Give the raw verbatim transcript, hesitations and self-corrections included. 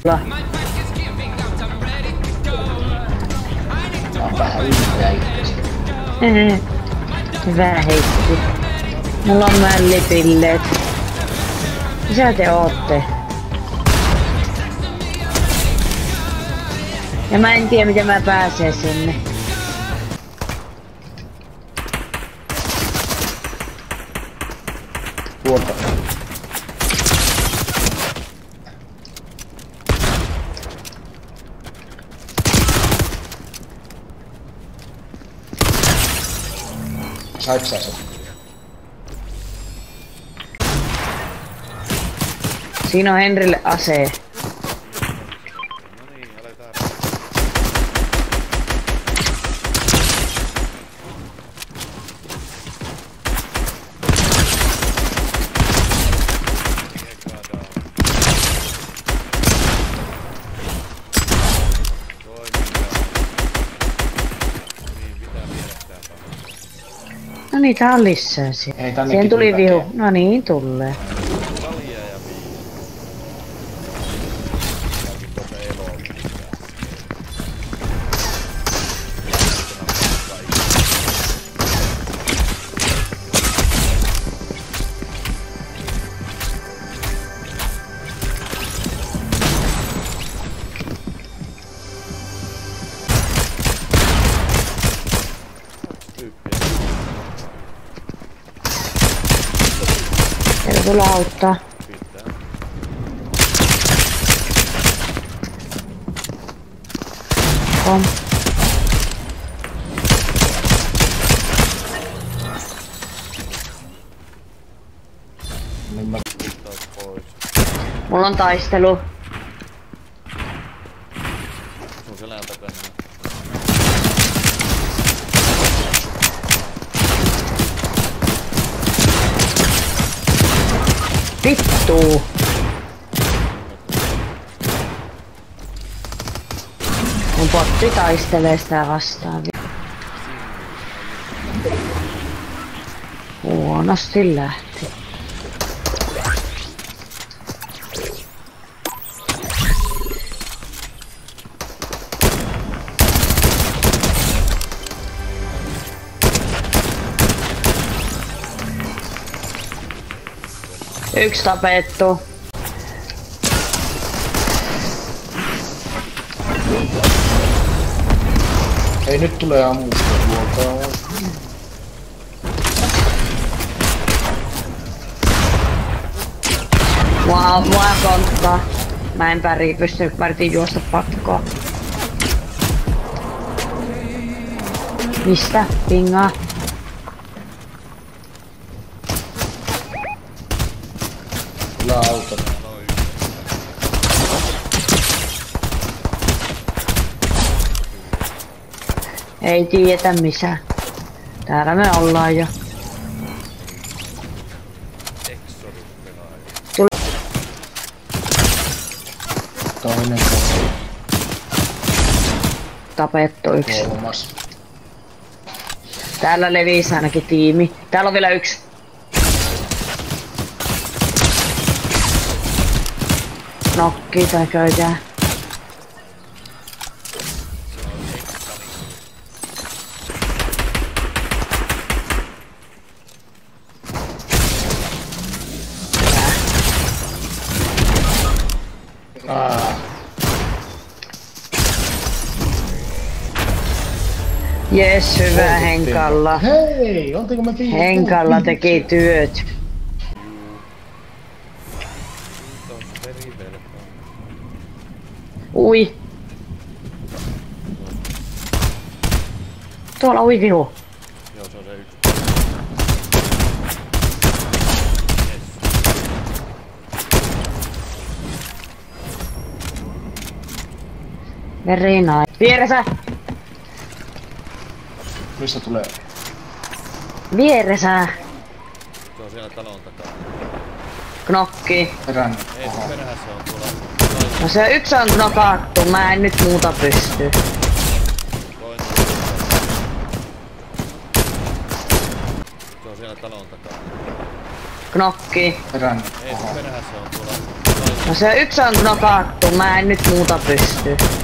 On vähän ylpeä itsestä. Hyvä heitti. Mulla on mällipilleet. Mitä te ootte? Ja mä en tiedä miten mä pääsen sinne. Tuolta. Saiko sä sen? Siinä on Henrille asee. No niin, aletaan. No niin, tää on lisää siellä. Ei, tännekin Siihen tuli tuli vihu. väkeä. No niin, tulee. Talia ja viisi. Mäkin tuota eloa pitää. Tyyppiä. Teillä tulee auttaa. Pitää. Kom. Niin mä Taas pois. Mulla on taistelu. Sun selän takana. Vittu. Mun botti taistelee sitä vastaan. Huonosti lähti. Yksi tapettu. Ei nyt tulee ammusta tuolta. Mua, mua konttaa. Mä en päri pysty, mä yritin juosta pakkoa. Mistä? Pingaa. Kyllä auto. Ei tiedetä missä. Täällä me ollaan jo. Exodus pelaaja. Toinen kohdalla. Tapettu yksi. Kolmas. Täällä levisi ainakin tiimi. Täällä on vielä yksi. Nokki tai köytää. Ah. Jes, hyvä Henkalla. Hei, oltiinko me viime? Henkalla teki työt. Siitä on verivelkaa. Ui. Tuolla ui vihu. Joo, se on se yksi. Very nice. Vieressä! Missä tulee? Vieressä! Se on siellä talon takana. Knokki. Perän. Ei, Oho. perässä on tuolla. No se yksi on knokattu, mä en nyt muuta pysty. Toinen. Se on siellä talon takana. Knokki. Perän. Ei, Oho. perhässä on tuolla. No se yksi on knokattu, mä en nyt muuta pysty.